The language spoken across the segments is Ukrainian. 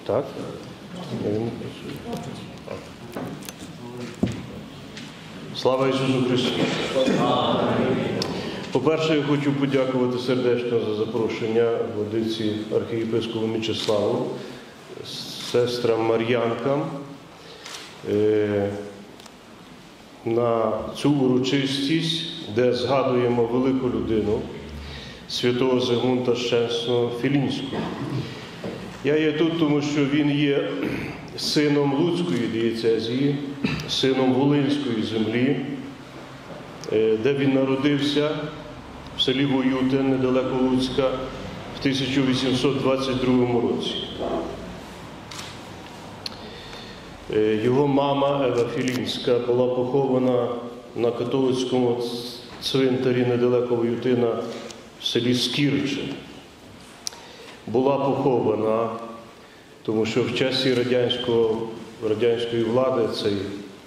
Так? Слава Ісусу Христу! По-перше, я хочу подякувати сердечно за запрошення владиці архієпископу Мічеславу, сестрам Мар'янкам на цю урочистість, де згадуємо велику людину, святого Зигмунта Щесного Філінського. Я є тут, тому що він є сином Луцької дієцезії, сином Волинської землі, де він народився в селі Воютин, недалеко Луцька, в 1822 році. Його мама Ева Філінська була похована на католицькому цвинтарі недалеко Воютина в селі Скірче. Була похована, тому що в часі радянської влади цей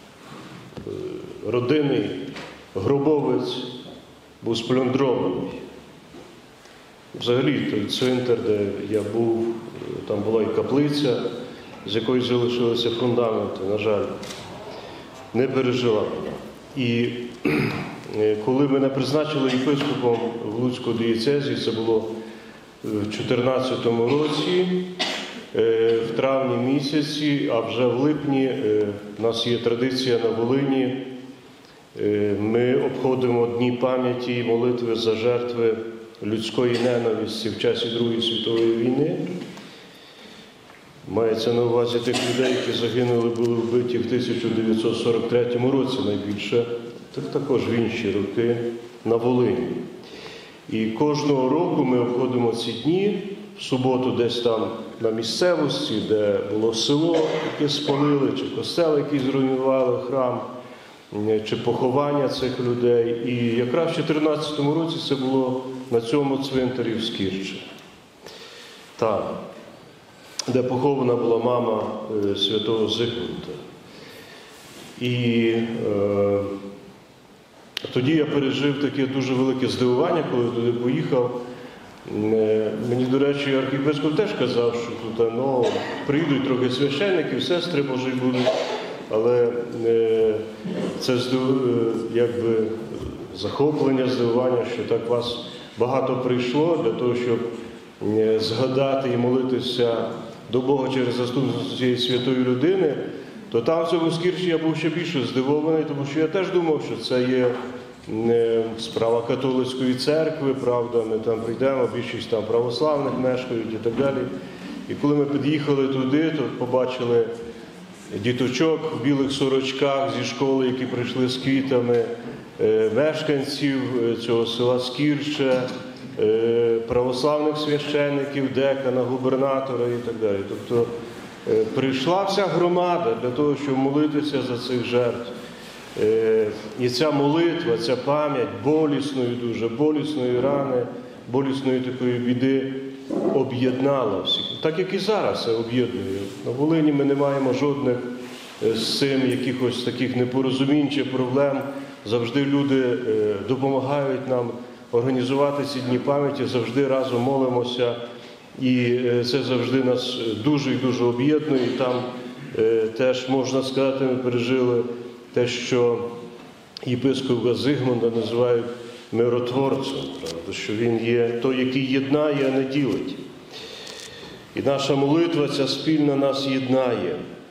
родинний гробовець був сплюндрований. Взагалі, той цвинтар, де я був, там була і каплиця, з якої залишилися фундаменти, на жаль, не пережила. І коли мене призначили єпископом в Луцьку дієцезії, це було в 2014 році, в травні місяці, а вже в липні у нас є традиція на Волині, ми обходимо дні пам'яті і молитви за жертви людської ненависті в часі Другої світової війни. Мається на увазі тих людей, які загинули, були вбиті в 1943 році найбільше, так також в інші роки на Волині. І кожного року ми обходимо ці дні, в суботу десь там на місцевості, де було село, яке спалили, чи костел, який зруйнували, храм, чи поховання цих людей. І якраз в 2014 році це було на цьому цвинтарі в Скірче. Там, де похована була мама святого Зигмунта. І тоді я пережив таке дуже велике здивування, коли туди поїхав. Мені, до речі, архієпископ теж казав, що тут приїдуть трохи священників, сестри, може, й будуть, але це якби захоплення, здивування, що так вас багато прийшло для того, щоб згадати і молитися до Бога через заступництво цієї святої людини, то там в цьому Скірчі я був ще більше здивований, тому що я теж думав, що це є справа католицької церкви, правда, ми там прийдемо, більшість там православних мешкають і так далі. І коли ми під'їхали туди, то побачили діточок в білих сорочках зі школи, які прийшли з квітами, мешканців цього села Скірче, православних священників, декана, губернатора і так далі. Тобто прийшла вся громада для того, щоб молитися за цих жертв. І ця молитва, ця пам'ять болісної дуже, болісної рани, болісної такої біди об'єднала всіх. Так як і зараз це об'єднує. На Волині ми не маємо жодних з цим якихось таких непорозумінь чи проблем. Завжди люди допомагають нам організувати ці дні пам'яті, завжди разом молимося. І це завжди нас дуже і дуже об'єднує. І там теж, можна сказати, ми пережили те, що єпископа Зигмунда називають миротворцем, правда, що він є той, який єднає, а не ділить. І наша молитва, ця спільна, нас єднає.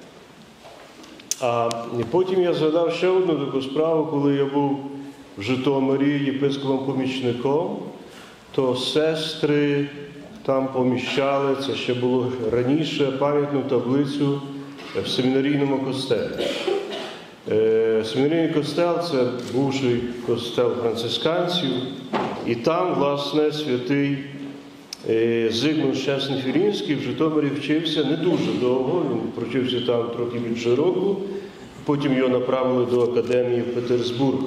А потім я згадав ще одну таку справу, коли я був в Житомирі єпископом-помічником, то сестри там поміщали, це ще було раніше, пам'ятну таблицю в семінарійному костелі. Семінарійний костел – це бувший костел францисканців, і там, власне, святий Зигмунт Щесний Філінський в Житомирі вчився не дуже довго, він провчився там трохи більше року, потім його направили до академії в Петербург.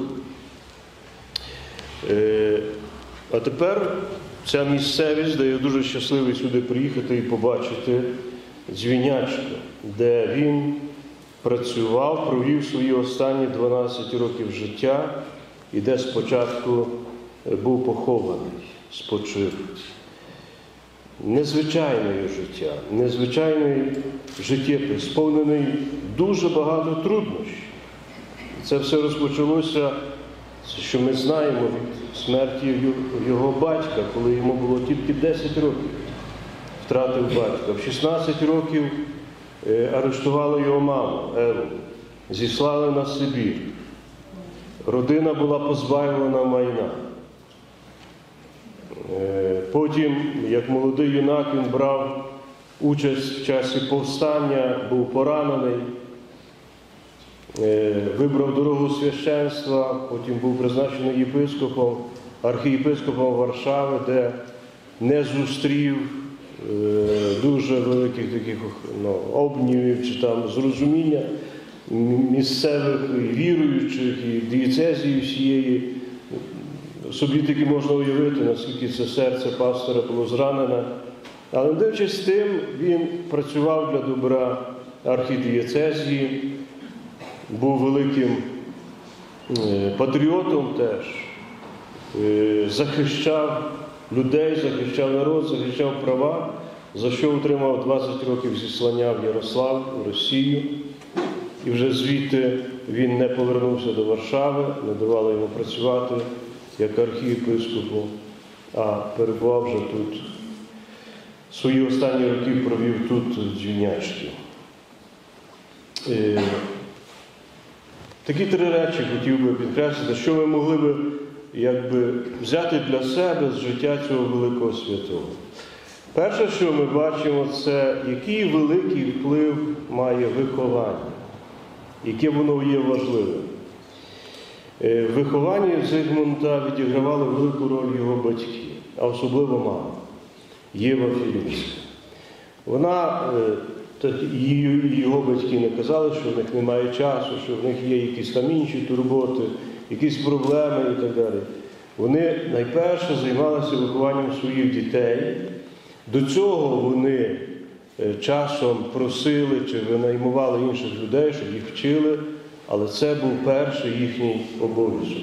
А тепер ця місцевість, де я дуже щасливий сюди приїхати і побачити, Дзвінячка, де він працював, провів свої останні 12 років життя і де спочатку був похований, спочив. незвичайне життя, незвичайний життєпис, сповнений дуже багато труднощів. Це все розпочалося, що ми знаємо, від смерті його батька, коли йому було тільки 10 років. Втратив батька. В 16 років арештували його маму, Еву, зіслали на Сибір. Родина була позбавлена майна. Потім, як молодий юнак, він брав участь в часі повстання, був поранений, вибрав дорогу священства, потім був призначений єпископом, архієпископом Варшави, де не зустрів дуже великих таких обнімів чи там зрозуміння місцевих віруючих і дієцезії всієї. Собі таки можна уявити, наскільки це серце пастора було зранене. Але дивлячись з тим, він працював для добра архідієцезії, був великим патріотом теж, захищав людей, захищав народ, захищав права, за що отримав 20 років зіслання в Ярослав, в Росію. І вже звідти він не повернувся до Варшави, не давали йому працювати як архієпископу, а перебував вже тут. Свої останні роки провів тут, в Дзвінячці. Такі 3 речі хотів би підкреслити, що ми могли би взяти для себе з життя цього великого святого. Перше, що ми бачимо, це який великий вплив має виховання, яке воно є важливим. В вихованні Зигмунда відігравали велику роль його батьки, а особливо мама, Єва Філімська. Вона, його батьки не казали, що в них немає часу, що в них є якісь там інші турботи, якісь проблеми і так далі. Вони найперше займалися вихованням своїх дітей. До цього вони часом просили чи винаймували інших людей, щоб їх вчили, але це був перший їхній обов'язок.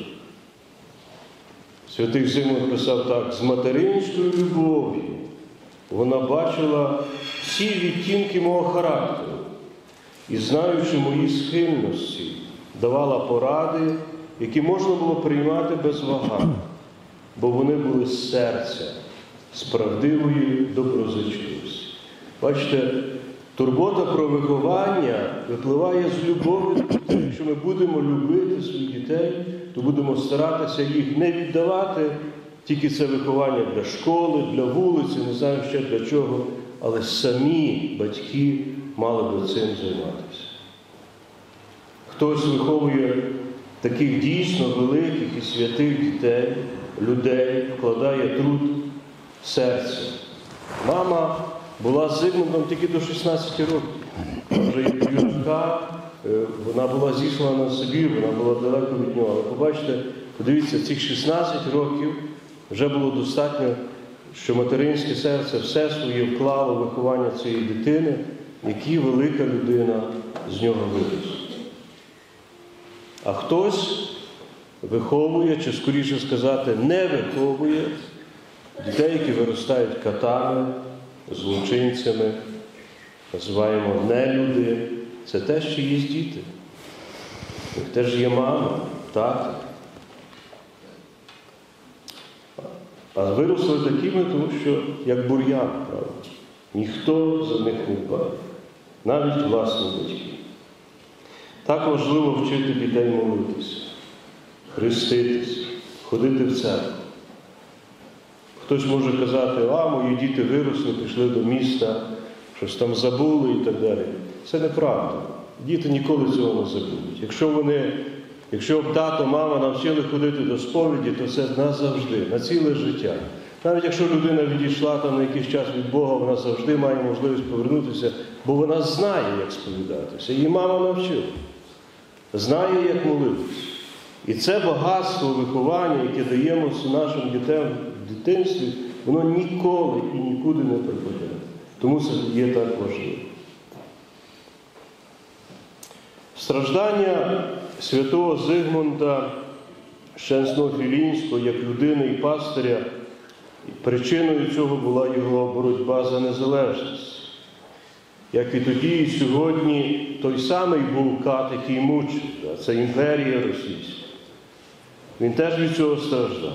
Святий Зигмунд писав так: з материнською любов'ю вона бачила всі відтінки мого характеру і, знаючи мої схильності, давала поради, які можна було приймати без вагань, бо вони були з серця, з правдивої доброзичливості. Бачите, турбота про виховання випливає з любові. Якщо ми будемо любити своїх дітей, то будемо старатися їх не віддавати, тільки це виховання для школи, для вулиці, не знаю ще для чого, але самі батьки мали би цим займатися. Хтось виховує таких дійсно великих і святих дітей, людей, вкладає труд в серце. Мама була з Зигмундом тільки до 16 років. Вже як юнака вона була зіслана на Сибір, вона була далеко від нього. Але побачите, подивіться, цих 16 років вже було достатньо, що материнське серце все своє вклало в виховання цієї дитини, який велика людина з нього виріс. А хтось виховує, чи скоріше сказати, не виховує дітей, які виростають катами, злочинцями, називаємо нелюди. Це теж чиїсь діти. У них теж є мама, тато. А виросли такими, тому що як бур'ян, правда. Ніхто за них не дбає. Навіть власні батьки. Так важливо вчити дітей молитися, хреститися, ходити в церкву. Хтось може казати: а, мої діти виросли, пішли до міста, щось там забули і так далі. Це неправда. Діти ніколи цього не забудуть. Якщо б тато, мама навчили ходити до сповіді, то це назавжди, на ціле життя. Навіть якщо людина відійшла там на якийсь час від Бога, вона завжди має можливість повернутися, бо вона знає, як сповідатися. Її мама навчила. Знає, як молитися. І це багатство виховання, яке даємо нашим дітям в дитинстві, воно ніколи і нікуди не пропаде. Тому це є так важливо. Страждання святого Зигмунда Щенснофілінського як людини і Причиною цього була його боротьба за незалежність. Як і тоді, і сьогодні той самий був кат, який мучив, це імперія російська. Він теж від цього страждав.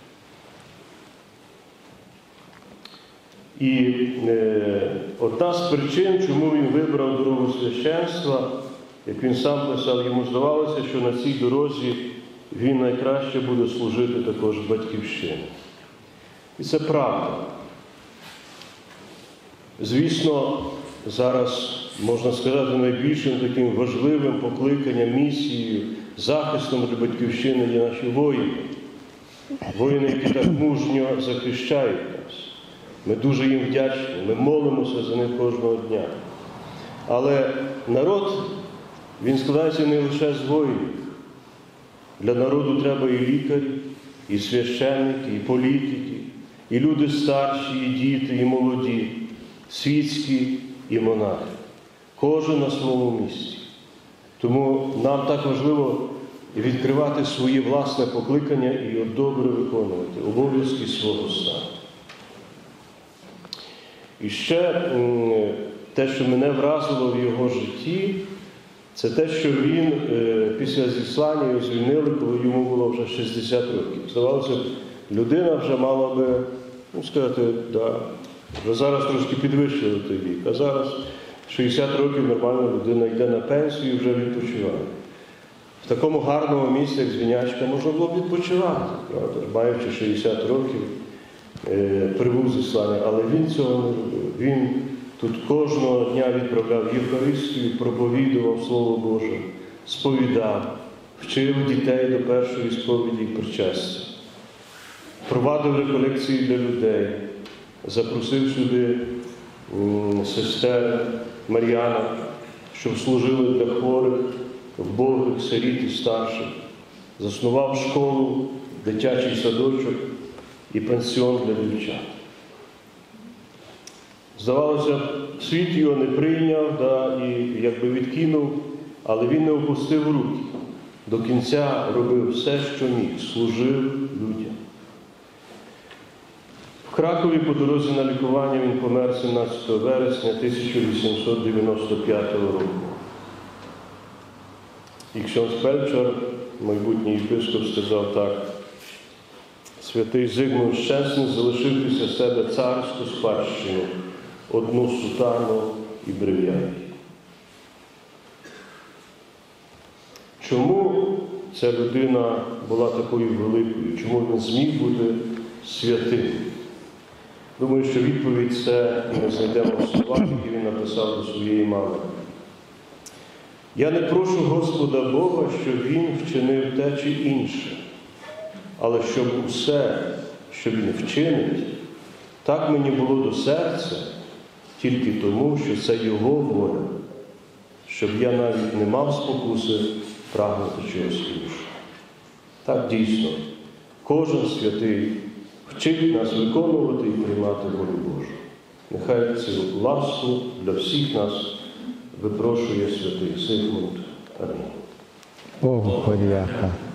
І одна з причин, чому він вибрав дорогу священства, як він сам писав, йому здавалося, що на цій дорозі він найкраще буде служити також батьківщині. І це правда. Звісно, зараз, можна сказати, найбільшим таким важливим покликанням, місією, захистом для батьківщини є наші воїни. Воїни, які так мужньо захищають нас. Ми дуже їм вдячні, ми молимося за них кожного дня. Але народ, він складається не лише з воїнів. Для народу треба і лікарі, і священники, і політики, і люди старші, і діти, і молоді, світські і монахи. Кожен на своєму місці. Тому нам так важливо відкривати своє власне покликання і добре виконувати обов'язки свого стану. І ще те, що мене вразило в його житті, це те, що він після зіслання його звільнили, коли йому було вже 60 років. Здавалося б, людина вже мала би, сказати, вже зараз трошки підвищили той вік, а зараз 60 років нормальна людина йде на пенсію і вже відпочиває. В такому гарному місці, як Звінячка, можна було б відпочивати, правда? Маючи 60 років, прибув зіслання, але він цього не робив. Він тут кожного дня відправляв Євхаристію, проповідував Слово Боже, сповідав, вчив дітей до першої сповіді і причастя, провадив реколекції для людей, запросив сюди сестер Мар'яна, щоб служили для хворих, вбогих, сиріт і старших, заснував школу, дитячий садочок і пансіон для дівчат. Здавалося, світ його не прийняв і якби відкинув, але він не опустив руки. До кінця робив все, що міг, служив людям. В Кракові по дорозі на лікування він помер 17 вересня 1895 року. І ксьондз Фельдшер, майбутній єпископ, сказав так: святий Зигмунд Щесний залишив після себе царську спадщину, одну сутану і брев'яні. Чому ця людина була такою великою? Чому він зміг бути святим? Думаю, що відповідь це ми знайдемо в словах, які він написав до своєї мами. Я не прошу Господа Бога, щоб Він вчинив те чи інше, але щоб усе, що Він вчинить, так мені було до серця, тільки тому, що це Його воля, щоб я навіть не мав спокуси прагнути чогось іншого. Так дійсно, кожен святий вчить нас виконувати і приймати волю Божу. Нехай цю ласку для всіх нас випрошує святий Зигмунд. Амінь. Богу подяка.